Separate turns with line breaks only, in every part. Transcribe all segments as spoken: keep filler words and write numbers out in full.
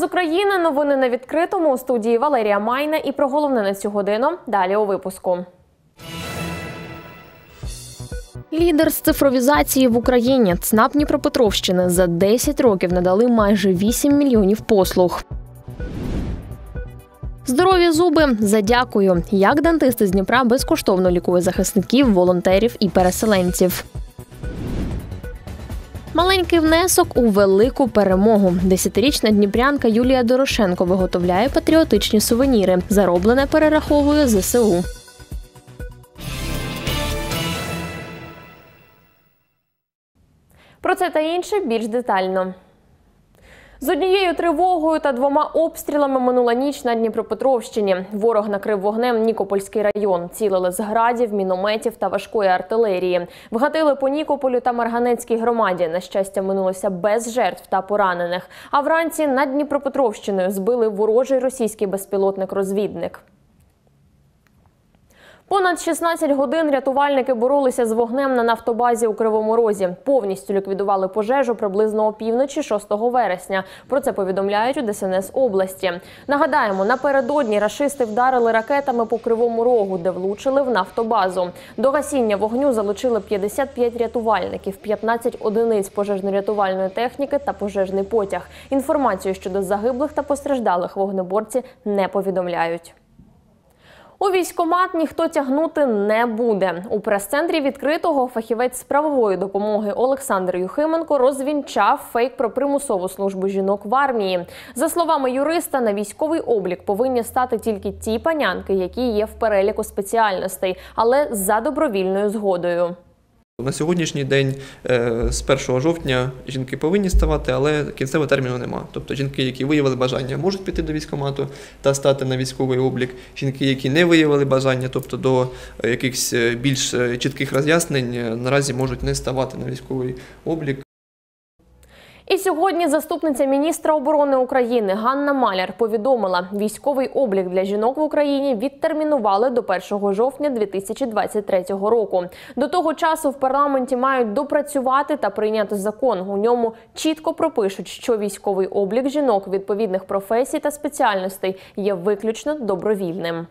України. Новини на відкритому. У студії Валерія Майна. І про головне на цю годину далі у випуску. Лідер з цифровізації в Україні. ЦНАП Дніпропетровщини за десять років надали майже вісім мільйонів послуг. Здорові зуби за дякую. Як дантист з Дніпра безкоштовно лікує захисників, волонтерів і переселенців. Маленький внесок у велику перемогу. Десятирічна дніпрянка Юлія Дорошенко виготовляє патріотичні сувеніри. Зароблене перераховує зе се у. Про це та інше більш детально. З однією тривогою та двома обстрілами минула ніч на Дніпропетровщині. Ворог накрив вогнем Нікопольський район. Цілили з градів, мінометів та важкої артилерії. Вгатили по Нікополю та Марганецькій громаді. На щастя, минулося без жертв та поранених. А вранці над Дніпропетровщиною збили ворожий російський безпілотник-розвідник. Понад шістнадцять годин рятувальники боролися з вогнем на нафтобазі у Кривому Розі. Повністю ліквідували пожежу приблизно опівночі шостого вересня. Про це повідомляють у Де Ес Ен Ес області. Нагадаємо, напередодні рашисти вдарили ракетами по Кривому Рогу, де влучили в нафтобазу. До гасіння вогню залучили п'ятдесят п'ять рятувальників, п'ятнадцять одиниць пожежно-рятувальної техніки та пожежний потяг. Інформацію щодо загиблих та постраждалих вогнеборці не повідомляють. У військкомат ніхто тягнути не буде. У прес-центрі відкритого фахівець з правової допомоги Олександр Юхименко розвінчав фейк про примусову службу жінок в армії. За словами юриста, на військовий облік повинні стати тільки ті панянки, які є в переліку спеціальностей, але за добровільною згодою.
На сьогоднішній день з першого жовтня жінки повинні ставати, але кінцевого терміну нема. Тобто жінки, які виявили бажання, можуть піти до військкомату та стати на військовий облік. Жінки, які не виявили бажання, тобто до якихось більш чітких роз'яснень, наразі можуть не ставати на військовий облік.
І сьогодні заступниця міністра оборони України Ганна Маляр повідомила, військовий облік для жінок в Україні відтермінували до першого жовтня дві тисячі двадцять третього року. До того часу в парламенті мають допрацювати та прийняти закон. У ньому чітко пропишуть, що військовий облік жінок відповідних професій та спеціальностей є виключно добровільним.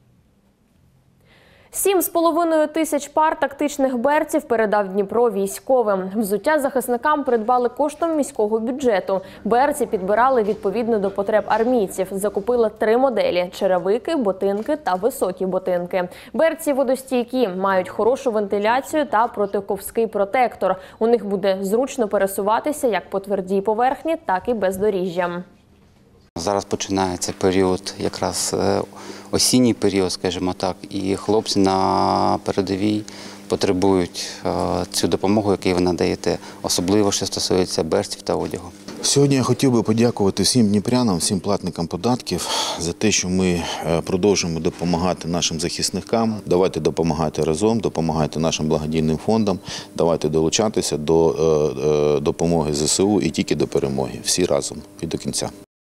Сім з половиною тисяч пар тактичних берців передав Дніпро військовим. Взуття захисникам придбали коштом міського бюджету. Берці підбирали відповідно до потреб армійців. Закупили три моделі – черевики, ботинки та високі ботинки. Берці водостійкі, мають хорошу вентиляцію та протиковський протектор. У них буде зручно пересуватися як по твердій поверхні, так і бездоріжжям.
Зараз починається період, якраз осінній період, скажімо так, і хлопці на передовій потребують цю допомогу, яку ви надаєте, особливо, що стосується берців та одягу.
Сьогодні я хотів би подякувати всім дніпрянам, всім платникам податків за те, що ми продовжуємо допомагати нашим захисникам. Давайте допомагати разом, допомагайте нашим благодійним фондам, давайте долучатися до допомоги Зе Се У і тільки до перемоги. Всі разом і до кінця.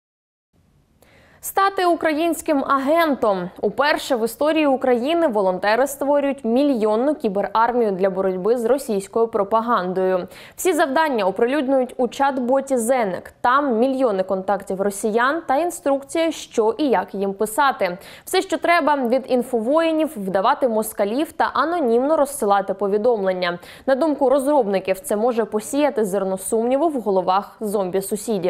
Стати українським агентом. Уперше в історії України волонтери створюють мільйонну кіберармію для боротьби з російською пропагандою. Всі завдання оприлюднюють у чат-боті Зенек. Там мільйони контактів росіян та інструкція, що і як їм писати. Все, що треба, від інфовоїнів вдавати москалів та анонімно розсилати повідомлення. На думку розробників, це може посіяти зерно сумніву в головах зомбі-сусідів.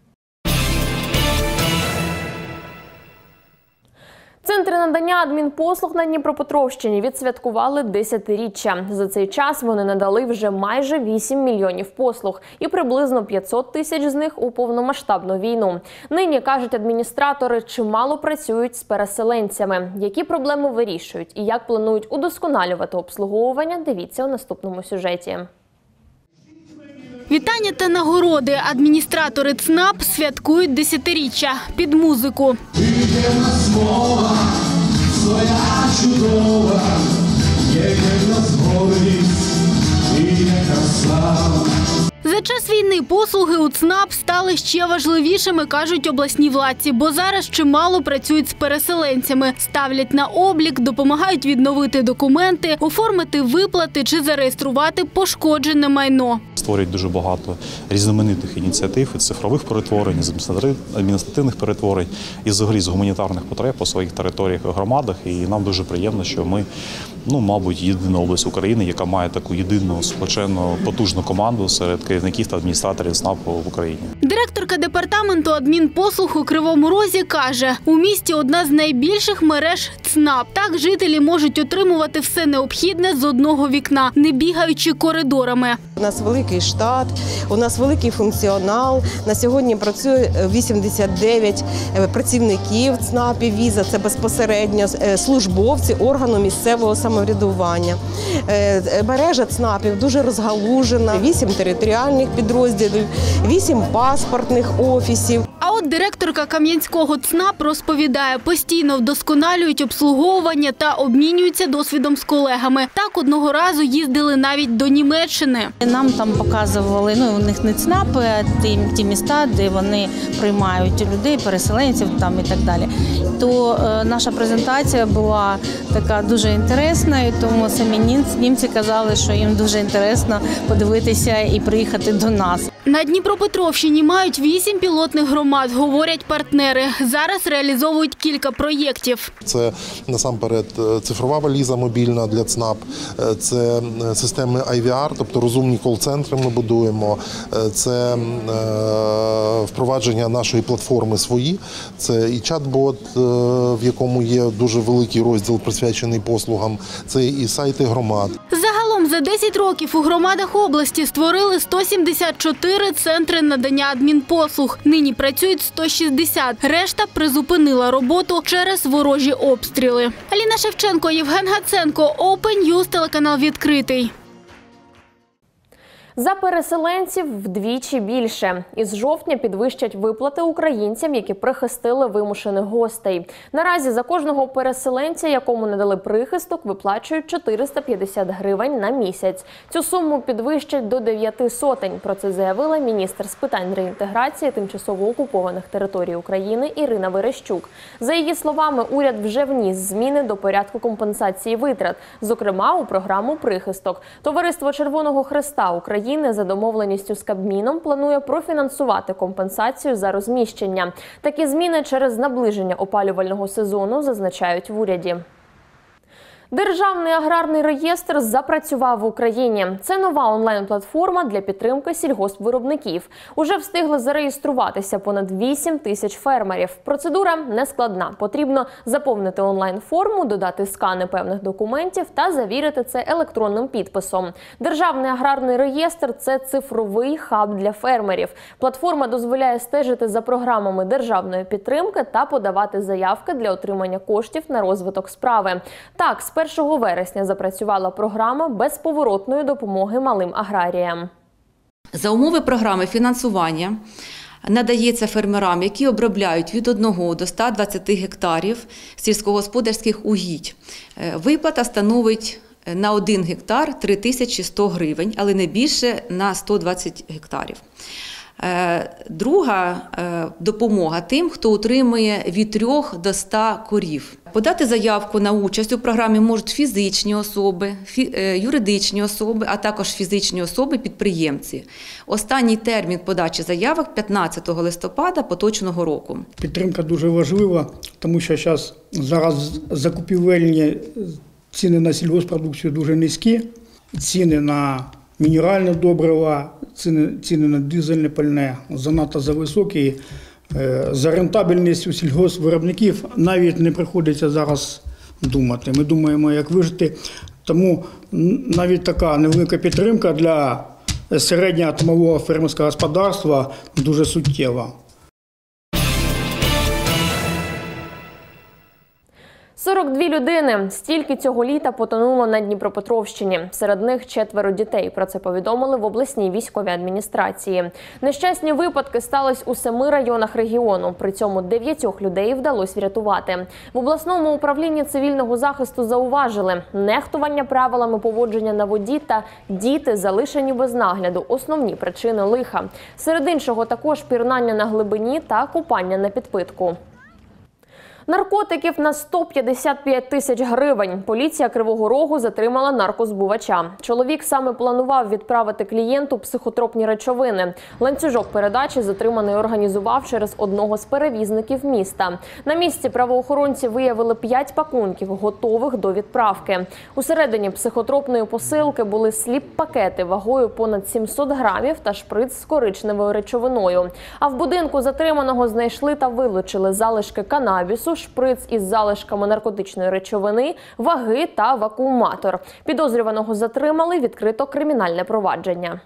Центри надання адмінпослуг на Дніпропетровщині відсвяткували десятиріччя. За цей час вони надали вже майже вісім мільйонів послуг і приблизно п'ятсот тисяч з них у повномасштабну війну. Нині, кажуть адміністратори, чимало працюють з переселенцями. Які проблеми вирішують і як планують удосконалювати обслуговування, дивіться у наступному сюжеті.
Вітання та нагороди. Адміністратори ЦНАП святкують десятиріччя під музику. За час війни послуги у ЦНАП стали ще важливішими, кажуть обласні владці, бо зараз чимало працюють з переселенцями, ставлять на облік, допомагають відновити документи, оформити виплати чи зареєструвати пошкоджене майно.
створюють дуже багато різноманітних ініціатив, і цифрових перетворень, з адміністративних перетворень, і взагалі з гуманітарних потреб по своїх територіях і громадах. І нам дуже приємно, що ми, ну, мабуть, єдина область України, яка має таку єдину, сплочену, потужну команду серед керівників та адміністраторів ЦНАПу в Україні.
Директорка департаменту адмінпослуг у Кривому Розі каже, у місті одна з найбільших мереж ЦНАП. Так жителі можуть отримувати все необхідне з одного вікна, не бігаючи коридорами.
У нас великий штат, у нас великий функціонал. На сьогодні працює вісімдесят дев'ять працівників ЦНАПів віза. Це безпосередньо службовці органу місцевого самоврядування. Мережа ЦНАПів дуже розгалужена. Вісім територіальних підрозділів, вісім паспортних офісів.
А от директорка Кам'янського ЦНАП розповідає, постійно вдосконалюють обслуговування та обмінюються досвідом з колегами. Так одного разу їздили навіть до Німеччини.
Нам там показували, ну у них не ЦНАПи, а ті, ті міста, де вони приймають людей, переселенців там і так далі. То е, наша презентація була така дуже інтересною, тому самі німці казали, що їм дуже інтересно подивитися і приїхати до нас.
На Дніпропетровщині мають вісім пілотних громад, говорять партнери. Зараз реалізовують кілька проєктів.
Це насамперед цифрова валіза мобільна для ЦНАП, це системи ай ві ар, тобто розумні кол-центри ми будуємо, це впровадження нашої платформи свої, це і чат-бот, в якому є дуже великий розділ присвячений послугам, це і сайти громад.
Загалом за десять років у громадах області створили сто сімдесят чотири центри надання адмінпослуг. Нині працюють сто шістдесят. Решта призупинила роботу через ворожі обстріли. Аліна Шевченко, Євген Гаценко, Open News, телеканал «Відкритий».
За переселенців вдвічі більше. Із жовтня підвищать виплати українцям, які прихистили вимушених гостей. Наразі за кожного переселенця, якому надали прихисток, виплачують чотириста п'ятдесят гривень на місяць. Цю суму підвищать до дев'яти сотень. Про це заявила міністр з питань реінтеграції тимчасово окупованих територій України Ірина Верещук. За її словами, уряд вже вніс зміни до порядку компенсації витрат, зокрема у програму «Прихисток». Товариство Червоного Хреста України за домовленістю з Кабміном планує профінансувати компенсацію за розміщення. Такі зміни через наближення опалювального сезону, зазначають в уряді. Державний аграрний реєстр запрацював в Україні. Це нова онлайн-платформа для підтримки сільгоспвиробників. Уже встигли зареєструватися понад вісім тисяч фермерів. Процедура нескладна. Потрібно заповнити онлайн-форму, додати скани певних документів та завірити це електронним підписом. Державний аграрний реєстр – це цифровий хаб для фермерів. Платформа дозволяє стежити за програмами державної підтримки та подавати заявки для отримання коштів на розвиток справи. Так, з першого вересня запрацювала програма безповоротної допомоги малим аграріям.
За умови програми фінансування надається фермерам, які обробляють від одного до ста двадцяти гектарів сільськогосподарських угідь. Виплата становить на один гектар три тисячі сто гривень, але не більше на сто двадцять гектарів. Друга допомога тим, хто утримує від трьох до ста корів. Подати заявку на участь у програмі можуть фізичні особи, юридичні особи, а також фізичні особи-підприємці. Останній термін подачі заявок – п'ятнадцятого листопада поточного року.
Підтримка дуже важлива, тому що зараз, зараз закупівельні ціни на сільгоспродукцію дуже низькі, ціни на мінеральне добрива, ціни, ціни на дизельне пальне занадто зависокі. За рентабельність у сільгоспвиробників навіть не приходиться зараз думати. Ми думаємо, як вижити. Тому навіть така невелика підтримка для середнього та малого фермерського господарства дуже суттєва.
сорок дві людини. Стільки цього літа потонуло на Дніпропетровщині. Серед них четверо дітей. Про це повідомили в обласній військовій адміністрації. Нещасні випадки стались у семи районах регіону. При цьому дев'ятьох людей вдалося врятувати. В обласному управлінні цивільного захисту зауважили – нехтування правилами поводження на воді та діти, залишені без нагляду – основні причини лиха. Серед іншого також пірнання на глибині та купання на підпитку. Наркотиків на сто п'ятдесят п'ять тисяч гривень. Поліція Кривого Рогу затримала наркозбувача. Чоловік саме планував відправити клієнту психотропні речовини. Ланцюжок передачі затриманий організував через одного з перевізників міста. На місці правоохоронці виявили п'ять пакунків, готових до відправки. Усередині психотропної посилки були сліп-пакети вагою понад сімсот грамів та шприц з коричневою речовиною. А в будинку затриманого знайшли та вилучили залишки канабісу, шприц із залишками наркотичної речовини, ваги та вакууматор. Підозрюваного затримали, відкрито кримінальне провадження.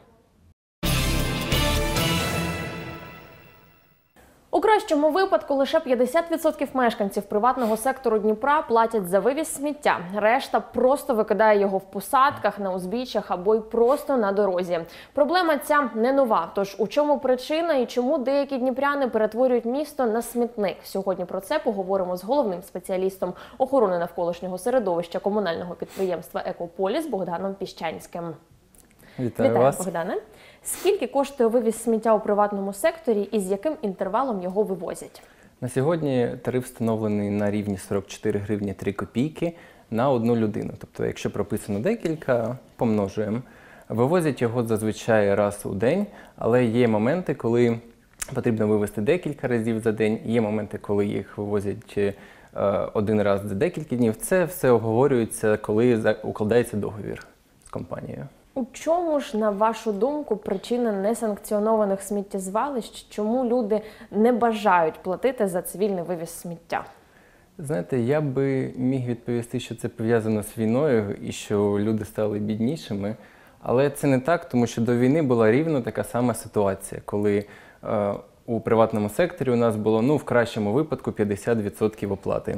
У кращому випадку лише п'ятдесят відсотків мешканців приватного сектору Дніпра платять за вивіз сміття. Решта просто викидає його в посадках, на узбіччях або й просто на дорозі. Проблема ця не нова. Тож у чому причина і чому деякі дніпряни перетворюють місто на смітник? Сьогодні про це поговоримо з головним спеціалістом охорони навколишнього середовища комунального підприємства «Екополіс» Богданом Піщанським.
Вітаю,
Вітаю
вас.
Богдане. Скільки коштує вивіз сміття у приватному секторі і з яким інтервалом його вивозять?
На сьогодні тариф встановлений на рівні сорок чотири гривні три копійки на одну людину. Тобто, якщо прописано декілька, помножуємо. Вивозять його зазвичай раз у день, але є моменти, коли потрібно вивезти декілька разів за день, є моменти, коли їх вивозять один раз за декілька днів. Це все обговорюється, коли укладається договір з компанією.
У чому ж, на вашу думку, причина несанкціонованих сміттєзвалищ? Чому люди не бажають платити за цивільний вивіз сміття?
Знаєте, я би міг відповісти, що це пов'язано з війною і що люди стали біднішими. Але це не так, тому що до війни була рівно така сама ситуація, коли е, у приватному секторі у нас було, ну, в кращому випадку п'ятдесят відсотків оплати.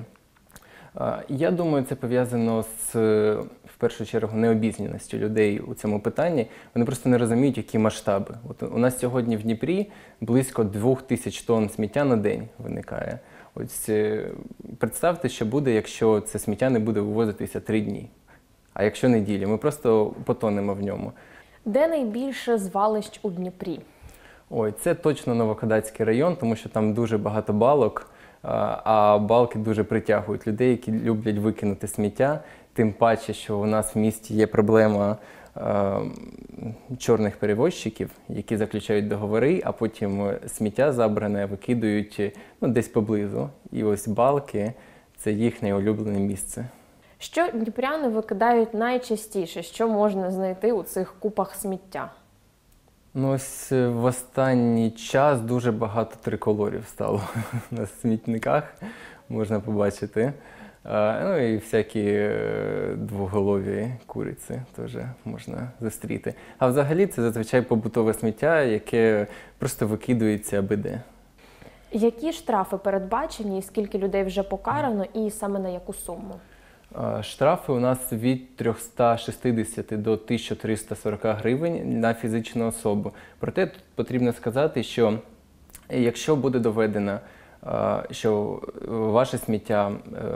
Я думаю, це пов'язано з, в першу чергу, необізнаністю людей у цьому питанні. Вони просто не розуміють, які масштаби. От у нас сьогодні в Дніпрі близько двох тисяч тонн сміття на день виникає. Ось представте, що буде, якщо це сміття не буде вивозитися три дні. А якщо неділі, ми просто потонемо в ньому.
Де найбільше звалищ у Дніпрі?
Ой, це точно Новокодацький район, тому що там дуже багато балок. А балки дуже притягують людей, які люблять викинути сміття. Тим паче, що у нас в місті є проблема е, чорних перевозчиків, які заключають договори, а потім сміття забране викидують, ну, десь поблизу. І ось балки – це їхнє улюблене місце.
Що дніпряни викидають найчастіше? Що можна знайти у цих купах сміття?
Ну, ось в останній час дуже багато триколорів стало на смітниках, можна побачити. Ну і всякі двоголові куриці теж можна зустріти. А взагалі це зазвичай побутове сміття, яке просто викидується аби-де.
Які штрафи передбачені, скільки людей вже покарано і саме на яку суму?
Штрафи у нас від трьохсот шістдесят до тисячі триста сорок гривень на фізичну особу. Проте тут потрібно сказати, що якщо буде доведено, що ваше сміття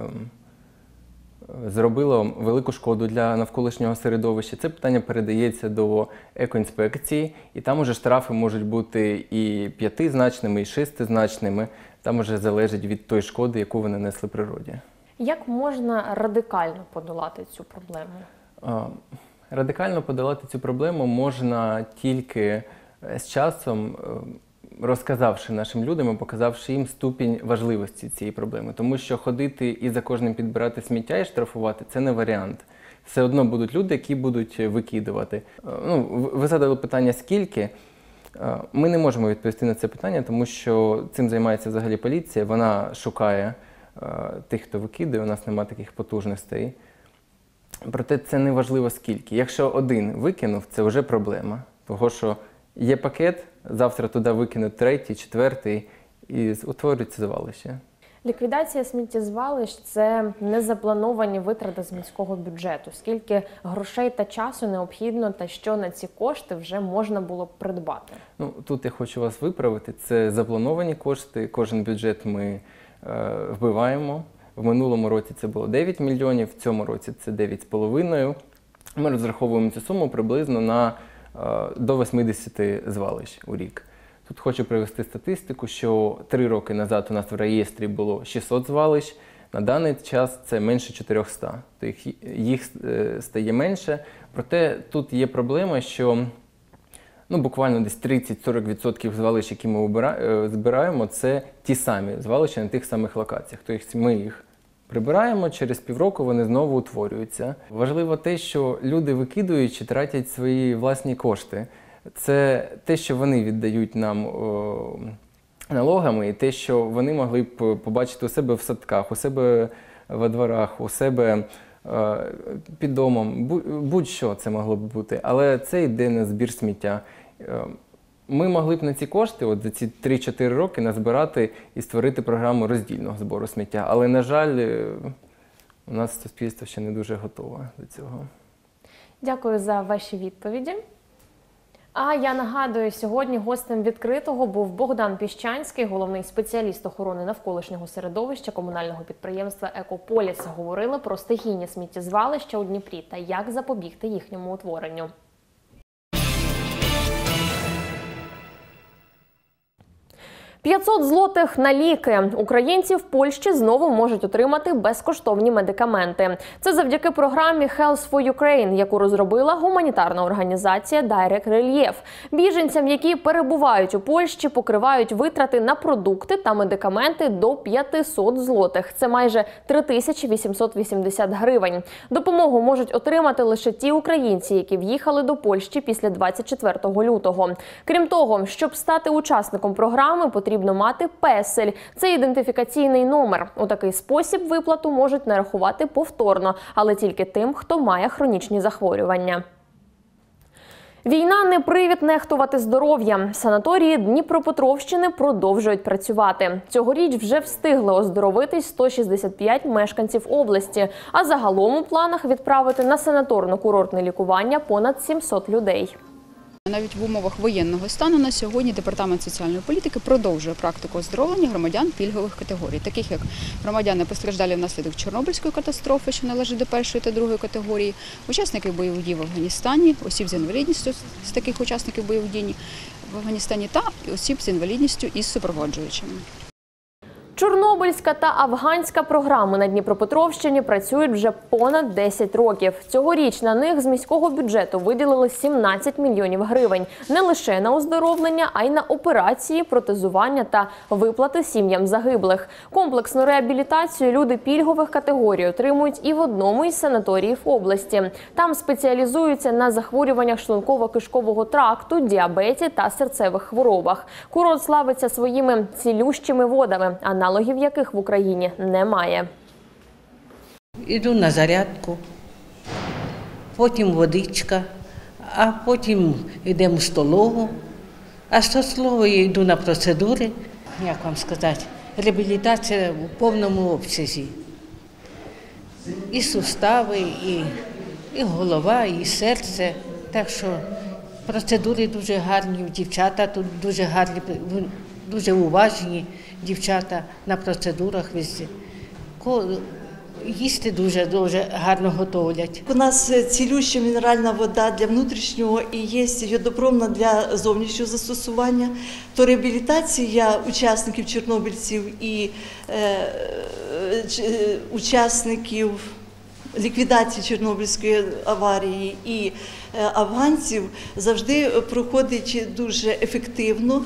зробило велику шкоду для навколишнього середовища, це питання передається до екоінспекції, і там уже штрафи можуть бути і п'ятизначними, і шестизначними. Там уже залежить від тої шкоди, яку ви нанесли природі.
Як можна радикально подолати цю проблему?
Радикально подолати цю проблему можна тільки з часом, розказавши нашим людям і показавши їм ступінь важливості цієї проблеми. Тому що ходити і за кожним підбирати сміття і штрафувати – це не варіант. Все одно будуть люди, які будуть викидувати. Ну, ви задали питання «скільки?». Ми не можемо відповісти на це питання, тому що цим займається взагалі поліція. Вона шукає тих, хто викидає, у нас немає таких потужностей. Проте це не важливо скільки. Якщо один викинув, це вже проблема. Того, що є пакет, завтра туди викинуть третій, четвертий і утворюється звалище.
Ліквідація сміттєзвалищ – це незаплановані витрати з міського бюджету. Скільки грошей та часу необхідно та що на ці кошти вже можна було б придбати?
Ну, тут я хочу вас виправити. Це заплановані кошти. Кожен бюджет ми вбиваємо. В минулому році це було дев'ять мільйонів, в цьому році це дев'ять з половиною. Ми розраховуємо цю суму приблизно на до вісімдесят звалищ у рік. Тут хочу привести статистику, що три роки назад у нас в реєстрі було шістсот звалищ, на даний час це менше чотирьохсот, тобто їх стає менше. Проте тут є проблема, що ну, буквально десь тридцять-сорок відсотків звалищ, які ми збираємо, це ті самі звалища на тих самих локаціях. Тобто ми їх прибираємо, через півроку вони знову утворюються. Важливо те, що люди, викидуючи, тратять свої власні кошти. Це те, що вони віддають нам о, налогами, і те, що вони могли б побачити у себе в садках, у себе во дворах, у себе о, під домом. Будь-що це могло б бути. Але це йде на збір сміття. Ми могли б на ці кошти от за ці три-чотири роки назбирати і створити програму роздільного збору сміття. Але, на жаль, у нас суспільство ще не дуже готове до цього.
Дякую за ваші відповіді. А я нагадую, сьогодні гостем відкритого був Богдан Піщанський, головний спеціаліст охорони навколишнього середовища комунального підприємства «Екополіс». Говорили про стихійні сміттєзвалища у Дніпрі та як запобігти їхньому утворенню. п'ятсот злотих на ліки. Українці в Польщі знову можуть отримати безкоштовні медикаменти. Це завдяки програмі Health for Ukraine, яку розробила гуманітарна організація Direct Relief. Біженцям, які перебувають у Польщі, покривають витрати на продукти та медикаменти до п'ятсот злотих. Це майже три тисячі вісімсот вісімдесят гривень. Допомогу можуть отримати лише ті українці, які в'їхали до Польщі після двадцять четвертого лютого. Крім того, щоб стати учасником програми, потрібно мати песель. Це ідентифікаційний номер. У такий спосіб виплату можуть нарахувати повторно, але тільки тим, хто має хронічні захворювання. Війна не привід нехтувати здоров'ям. Санаторії Дніпропетровщини продовжують працювати. Цьогоріч вже встигли оздоровитись сто шістдесят п'ять мешканців області, а загалом у планах відправити на санаторно-курортне лікування понад сімсот людей.
Навіть в умовах воєнного стану на сьогодні Департамент соціальної політики продовжує практику оздоровлення громадян пільгових категорій, таких як громадяни, постраждалі внаслідок Чорнобильської катастрофи, що належить до першої та другої категорії, учасники бойових дій в Афганістані, осіб з інвалідністю з таких учасників бойових дій в Афганістані та осіб з інвалідністю із супроводжуючими.
Чорнобильська та афганська програми на Дніпропетровщині працюють вже понад десять років. Цьогоріч на них з міського бюджету виділили сімнадцять мільйонів гривень. Не лише на оздоровлення, а й на операції, протезування та виплати сім'ям загиблих. Комплексну реабілітацію люди пільгових категорій отримують і в одному із санаторіїв області. Там спеціалізуються на захворюваннях шлунково-кишкового тракту, діабеті та серцевих хворобах. Курорт славиться своїми цілющими водами, а аналогів яких в Україні немає.
Іду на зарядку, потім водичка, а потім йдемо в столову, а з столової йду на процедури, як вам сказати, реабілітація в повному обсязі. І сустави, і, і голова, і серце, так що процедури дуже гарні, дівчата тут дуже гарні, дуже уважні дівчата на процедурах везде. Їсти дуже-дуже гарно готовлять.
У нас цілюща мінеральна вода для внутрішнього і є йодопромна для зовнішнього застосування. То реабілітація учасників чорнобильців і е, е, учасників ліквідації Чорнобильської аварії і е, афганців завжди проходить дуже ефективно.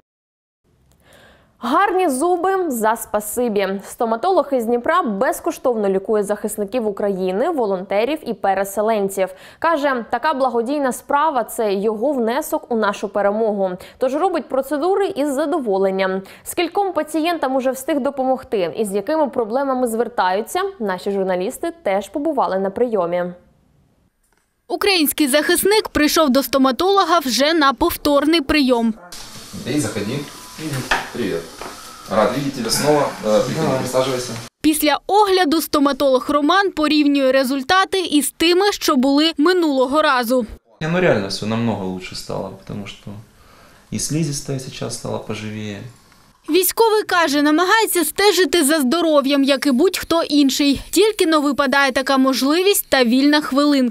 Гарні зуби за спасибі. Стоматолог із Дніпра безкоштовно лікує захисників України, волонтерів і переселенців. Каже, така благодійна справа – це його внесок у нашу перемогу. Тож робить процедури із задоволенням. Скільком пацієнтам уже встиг допомогти і з якими проблемами звертаються, наші журналісти теж побували на прийомі.
Український захисник прийшов до стоматолога вже на повторний прийом.
Ей, заходи. Привет. Рад видеть тебя снова. Приходи, присаживайся.
Після огляду стоматолог Роман порівнює результати із тими, що були минулого разу.
Ну реально все намного лучше стало, потому что и слизистая сейчас стала поживее.
Військовий каже, намагається стежити за здоров'ям, як і будь-хто інший. Тільки но випадає така можливість та вільна хвилинка.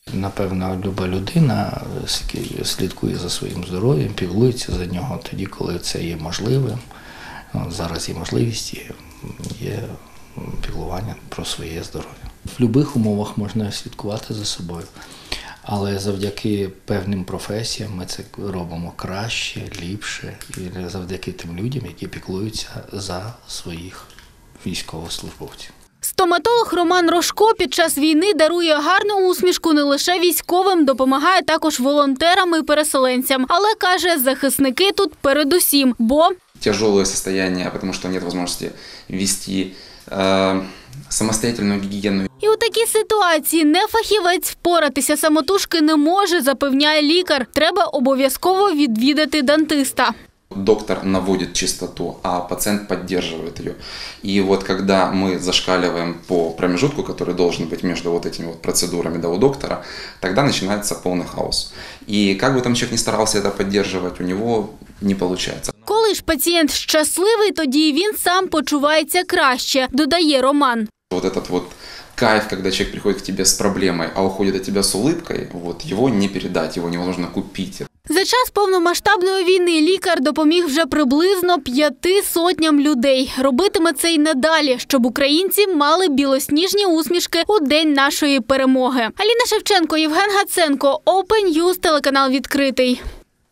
Напевно, люба людина слідкує за своїм здоров'ям, піклується за нього тоді, коли це є можливим. Зараз є можливість, є, є піклування про своє здоров'я. В будь-яких умовах можна слідкувати за собою, але завдяки певним професіям ми це робимо краще, ліпше і завдяки тим людям, які піклуються за своїх військовослужбовців.
Стоматолог Роман Рожко під час війни дарує гарну усмішку не лише військовим, допомагає також волонтерам і переселенцям. Але, каже, захисники тут передусім, бо
тяжелое состояние, потому что нет возможности вести э, самостоятельную гигиену.
І у такій ситуації не фахівець впоратися самотужки не може, запевняє лікар. Треба обов'язково відвідати дантиста.
Доктор наводит чистоту, а пациент поддерживает ее. И вот когда мы зашкаливаем по промежутку, который должен быть между вот этими вот процедурами, да, у доктора, тогда начинается полный хаос. И как бы там человек ни старался это поддерживать, у него не получается.
Коли ж пацієнт щасливий, тоді він сам почувається краще, додає Роман.
Вот этот вот кайф, когда человек приходит к тебе с проблемой, а уходит от тебя с улыбкой, вот его не передать, его невозможно купить.
За час повномасштабної війни лікар допоміг вже приблизно п'яти сотням людей. Робитиме це й надалі, щоб українці мали білосніжні усмішки у день нашої перемоги. Аліна Шевченко, Євген Гаценко, Open News, телеканал «Відкритий».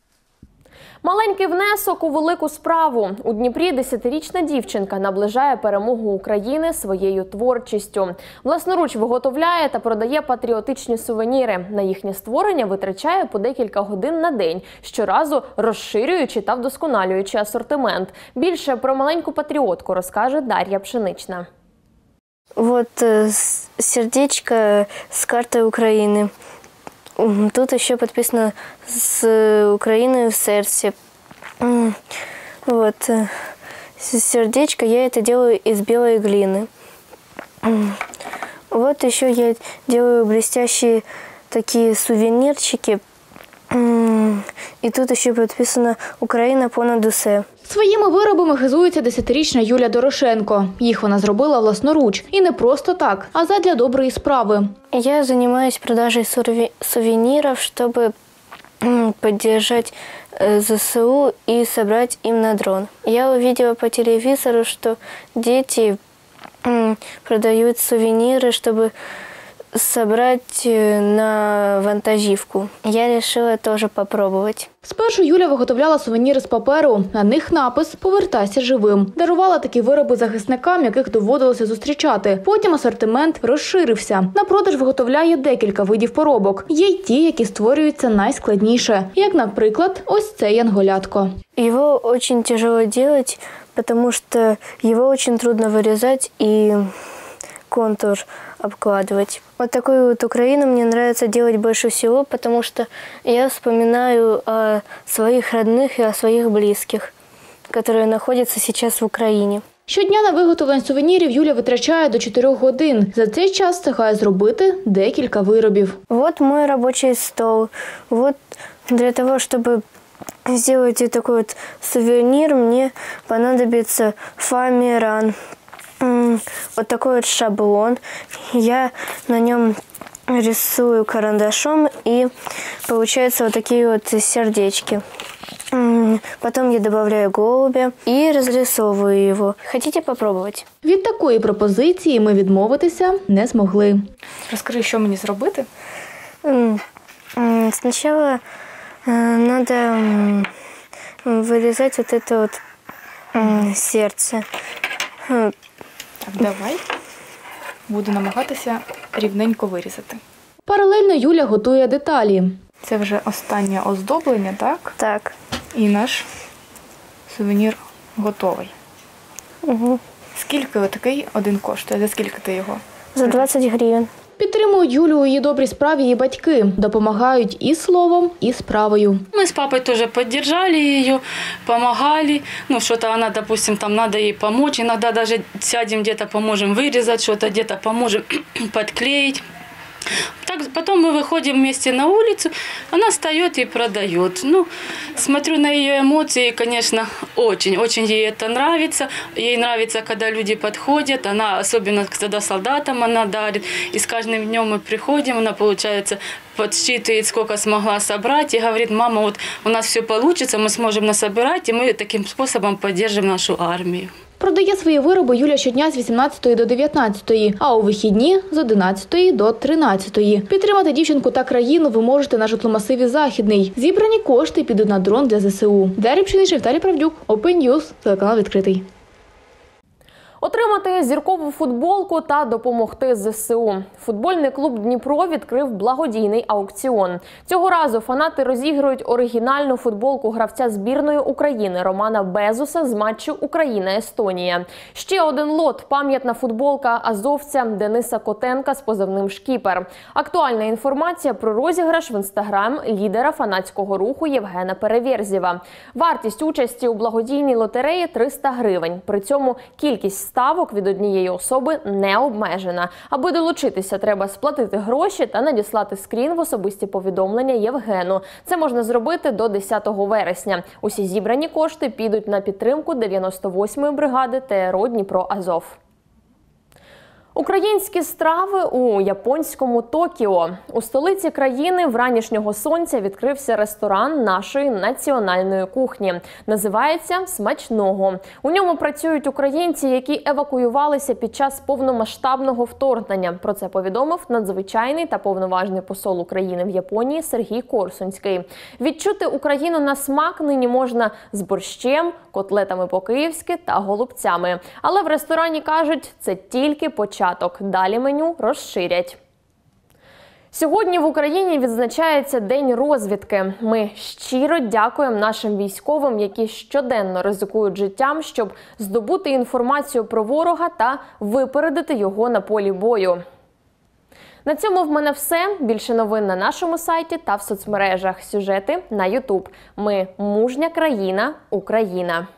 Маленький внесок у велику справу. У Дніпрі десятирічна дівчинка наближає перемогу України своєю творчістю. Власноруч виготовляє та продає патріотичні сувеніри. На їхнє створення витрачає по декілька годин на день, щоразу розширюючи та вдосконалюючи асортимент. Більше про маленьку патріотку розкаже Дар'я Пшенична.
Вот сердечко с картой Украины. Тут еще подписано «С Украиной в сердце». Вот. Сердечко я это делаю из белой глины. Вот еще я делаю блестящие такие сувенирчики. І тут ще підписано «Україна понад усе».
Своїми виробами хизується десятирічна Юля Дорошенко. Їх вона зробила власноруч. І не просто так, а задля доброї справи.
Я займаюся продажею сувенирів, щоб підтримати ЗСУ і зібрати їм на дрон. Я побачила по телевізору, що діти продають сувеніри, щоб собрать на вантажівку. Я вирішила теж спробувати.
Спершу Юля виготовляла сувеніри з паперу. На них напис «Повертайся живим». Дарувала такі вироби захисникам, яких доводилося зустрічати. Потім асортимент розширився. На продаж виготовляє декілька видів поробок. Є й ті, які створюються найскладніше. Як, наприклад, ось це янголятко.
Його дуже тяжело робити, тому що його дуже трудно вирізати і контур обкладывать. Вот такую вот Украину мне нравится делать больше всего, потому что я вспоминаю о своих родных и о своих близких, которые находятся сейчас в Украине.
Щодня на виготовлення сувенірів Юля витрачає до чотирьох годин. За цей час встигає зробити декілька виробів.
Вот мой рабочий стол. Вот для того, чтобы сделать такой вот сувенир, мне понадобится фоамиран. Вот такой вот шаблон. Я на нем рисую карандашом, и получаются вот такие вот сердечки. Потом я добавляю голубя и разрисовываю его. Хотите попробовать?
Від такої пропозиції ми відмовитися не змогли.
Розкажи, що мені зробити?
Сначала надо вырезать вот это вот сердце.
Так, давай. Буду намагатися рівненько вирізати.
Паралельно Юля готує деталі.
Це вже останнє оздоблення, так?
Так.
І наш сувенір готовий.
Угу.
Скільки отакий один коштує? За скільки ти його?
За двадцять гривень.
Підтримують Юлю у її добрій справі її батьки. Допомагають і словом, і справою.
Мы с папой тоже поддержали ее, помогали. Ну, что-то она, допустим, там надо ей помочь. Иногда даже сядем где-то, поможем вырезать, что-то где-то поможем подклеить. Так, потом мы выходим вместе на улицу, она встает и продает. Ну, смотрю на ее эмоции, конечно, очень, очень ей это нравится. Ей нравится, когда люди подходят, она, особенно когда солдатам она дарит. И с каждым днем мы приходим, она, получается, подсчитывает, сколько смогла собрать, и говорит: мама, вот у нас все получится, мы сможем насобирать, и мы таким способом поддержим нашу армию.
Продає свої вироби Юля щодня з вісімнадцятої до дев'ятнадцятої, а у вихідні – з одинадцятої до тринадцятої. Підтримати дівчинку та країну ви можете на житломасиві «Західний». Зібрані кошти підуть на дрон для зе се у. Дар'я Пшенична, Віталій Правдюк, Open News, телеканал «Відкритий».
Отримати зіркову футболку та допомогти зе се у. Футбольний клуб «Дніпро» відкрив благодійний аукціон. Цього разу фанати розігрують оригінальну футболку гравця збірної України Романа Безуса з матчу Україна-Естонія. Ще один лот – пам'ятна футболка азовця Дениса Котенка з позивним «Шкіпер». Актуальна інформація про розіграш в інстаграм лідера фанатського руху Євгена Переверзєва. Вартість участі у благодійній лотереї – триста гривень. При цьому кількість ставок від однієї особи не обмежена. Аби долучитися, треба сплатити гроші та надіслати скрін в особисті повідомлення Євгену. Це можна зробити до десятого вересня. Усі зібрані кошти підуть на підтримку дев'яносто восьмої бригади те ер о Дніпро-Азов. Українські страви у японському Токіо. У столиці країни вранішнього сонця відкрився ресторан нашої національної кухні. Називається «Смачного». У ньому працюють українці, які евакуювалися під час повномасштабного вторгнення. Про це повідомив надзвичайний та повноважний посол України в Японії Сергій Корсунський. Відчути Україну на смак нині можна з борщем, котлетами по-київськи та голубцями. Але в ресторані кажуть, це тільки початок. Далі меню розширять. Сьогодні в Україні відзначається День розвідки. Ми щиро дякуємо нашим військовим, які щоденно ризикують життям, щоб здобути інформацію про ворога та випередити його на полі бою. На цьому в мене все. Більше новин на нашому сайті та в соцмережах. Сюжети на ютуб. Ми – мужня країна, Україна.